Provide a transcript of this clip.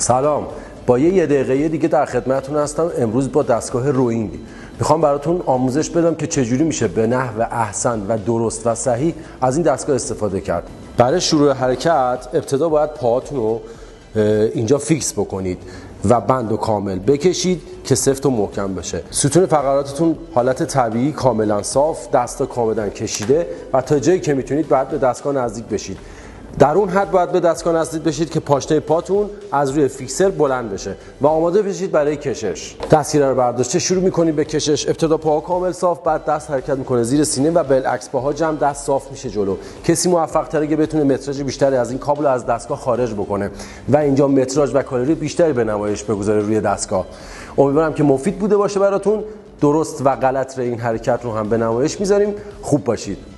سلام، با یه دقیقه دیگه در خدمتتون هستم. امروز با دستگاه روینگ میخوام براتون آموزش بدم که چجوری میشه به نحو احسن و درست و صحیح از این دستگاه استفاده کرد. برای شروع حرکت ابتدا باید پاهاتون رو اینجا فیکس بکنید و بند و کامل بکشید که سفت و محکم بشه. ستون فقراتتون حالت طبیعی کاملا صاف، دستا کاملا کشیده و تا جایی که میتونید باید به دستگاه نزدیک بشید. در اون حد باید به دستگاه نزدیک بشید که پاشنه پاتون از روی فیکسر بلند بشه و آماده بشید برای کشش. دستگیره رو برداشته شروع میکنید به کشش. ابتدا پاها کامل صاف، بعد دست حرکت میکنه زیر سینه و بالعکس پاها جمع، دست صاف میشه جلو. کسی موفق تره که بتونه متراژ بیشتری از این کابل از دستگاه خارج بکنه و اینجا متراژ و کالری بیشتری به نمایش بگذاره روی دستگاه. امیدوارم که مفید بوده باشه براتون. درست و غلط این حرکت رو هم به نمایش میذاریم. خوب باشید.